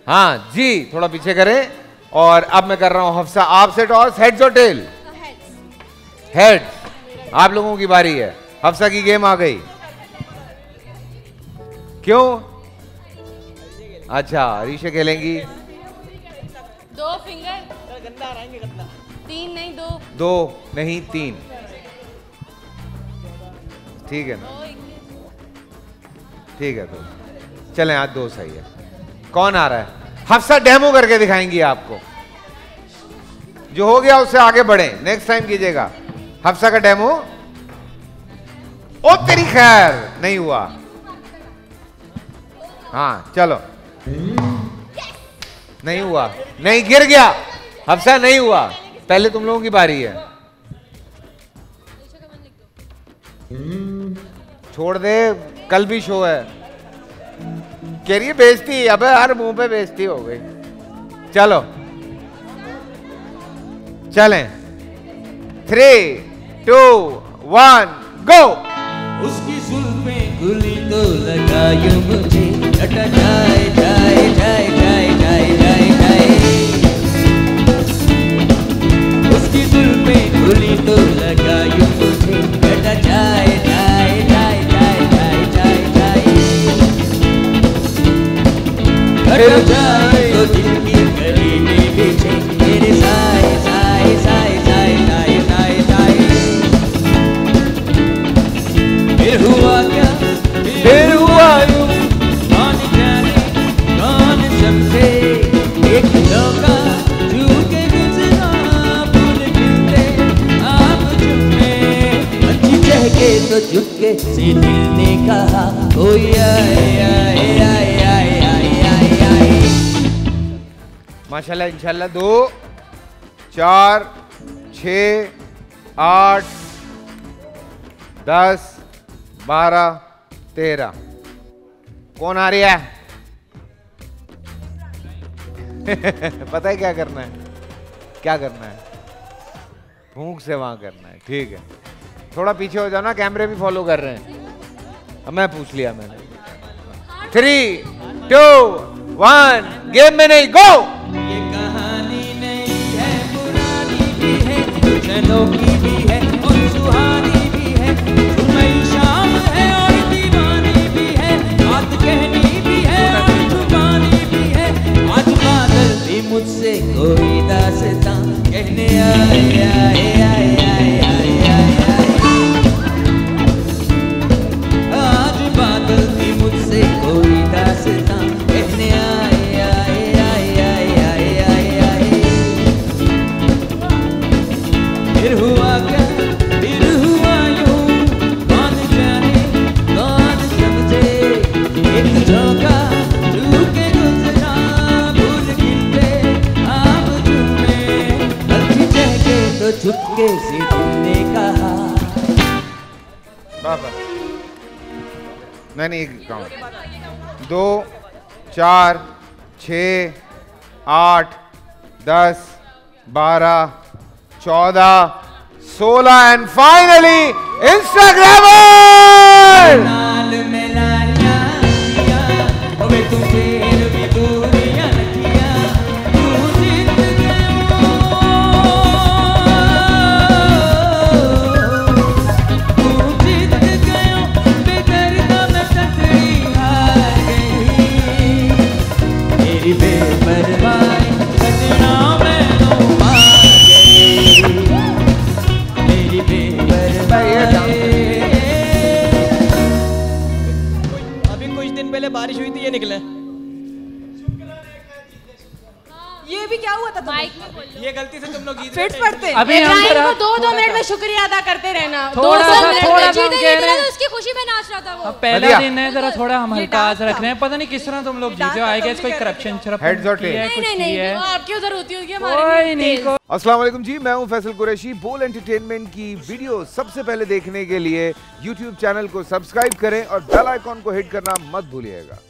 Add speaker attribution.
Speaker 1: हाँ जी, थोड़ा पीछे करें। और अब मैं कर रहा हूं हफ्सा आपसे टॉस, हेड्स और टेल? हेड्स। आप लोगों की बारी है। हफ्सा की गेम आ गई। क्यों? अच्छा, रीशे खेलेंगी।
Speaker 2: 2 फिंगर। गंदा 3 नहीं 2।
Speaker 1: 2 नहीं 3। ठीक है ना? ठीक है, तो चलें, आज 2 सही है। कौन आ रहा है? हफ्सा डेमो करके दिखाएंगी आपको। जो हो गया उससे आगे बढ़े, नेक्स्ट टाइम कीजिएगा। हफ्सा का डेमो। ओ तेरी खैर, नहीं हुआ। हाँ चलो। नहीं हुआ, नहीं, गिर गया। हफ्सा नहीं हुआ, पहले तुम लोगों की बारी है। छोड़ दे, कल भी शो है। कह रही है बेइज्जती, अबे हर मुंह पे बेइज्जती हो गई। चलो चलें। 3, 2, 1 गो।
Speaker 3: उसकी जुल्फें खुली तो लगा यूं मुझे, हटा जाए जाए जाए जाए जाए जाए जाए। उसकी जुल्फें खुली तो लगा यूं मुझे, हटा जाए जाए जाए जाए जाए जाए जाए। हटा जाए तो दिल की गली में पीछे मेरे साए साए साए साए साए साए साए। फिर हुआ क्या, फिर हुआ यूं, कौन जाने कौन समझे। एक धोखा झूठे गुजरा, फूल खिलते आप चुपके, अच्छी चहके तो चुपके से दिल ने कहा कोई आए आए आए आए आए आए आए।
Speaker 1: माशाल्लाह, इंशाल्लाह। 2, 4, 6, 8, 10, 12, 13। कौन आ रही है? पता है क्या करना है? क्या करना है? भूख से वहां करना है। ठीक है, थोड़ा पीछे हो जाओ ना, कैमरे भी फॉलो कर रहे हैं। अब मैं पूछ लिया मैंने। 3, 2, 1 गेम में नहीं, गो।
Speaker 3: ये कहानी नहीं है, पुरानी भी है, अनोखी भी है और सुहानी भी है, सुनई शाम है और दीवानी भी है, बात कहनी भी है और जुबानी भी है। आज बादल भी मुझसे कोई दास्तां कहने आए आए आए आए आए आए आए। आज बादल भी मुझसे कोई दास्तां कहने आए आए आए आए आए आए आए। फिर हुआ क्या, फिर हुआ यूं, कौन जाने कौन समझे। एक झोंका झूके गुजरा, फूल खिलते आप चुपके, अच्छी चहके तो चुपके से दिल ने कहा।
Speaker 1: बाबा नहीं, काउंट। 2, 4, 6, 8, 10, 12, 14, 16 and finally Instagrammer.
Speaker 3: नाल में लाया किया, अबे तू फिर भी दूरियां किया, तू जीत गया, तू जीत गया, बेदर्दा मैं तकड़ी हार गई, मेरी बेपरवाही सजना मैं तो हार गई, मेरी बेपरवाही। अभी कुछ दिन पहले बारिश हुई थी, ये निकले।
Speaker 4: ये भी क्या हुआ था?
Speaker 2: माइक में बोल लो।
Speaker 3: ये गलती से तुम लोग गीत
Speaker 4: फिट्स पड़ते हैं।
Speaker 5: अभी हम
Speaker 2: इब्राहिम
Speaker 5: जरा
Speaker 2: को 2-2 मिनट में शुक्रिया अदा करते रहना।
Speaker 5: थोड़ा सा
Speaker 2: 2-2 मिनट
Speaker 5: थोड़ा
Speaker 2: में
Speaker 5: सा हम
Speaker 2: जीते
Speaker 5: कह
Speaker 2: नहीं
Speaker 5: रहे हैं।
Speaker 2: तो उसकी खुशी में नाच रहा था वो।
Speaker 5: अब पहला
Speaker 1: बढ़िया।
Speaker 5: दिन है, जरा थोड़ा हम
Speaker 4: ये
Speaker 5: हल्का
Speaker 4: डांस
Speaker 5: रख
Speaker 4: था।
Speaker 5: रहे हैं। पता नहीं किस तरह तुम लोग जीते हो। आई गेस कोई करप्शन
Speaker 1: Heads or tails?
Speaker 5: है, कुछ
Speaker 2: नहीं
Speaker 5: की
Speaker 2: नहीं
Speaker 5: है।
Speaker 2: नहीं, आपकी उधर होती होगी,
Speaker 5: कोई
Speaker 2: हमारे
Speaker 5: नहीं को
Speaker 1: अस्सलाम वालेकुम जी, मैं हूं फैसल कुरैशी। बोल एंटरटेनमेंट की वीडियो सबसे पहले देखने के लिए YouTube चैनल को सब्सक्राइब करें और बेल आइकॉन को हिट करना मत भूलिएगा।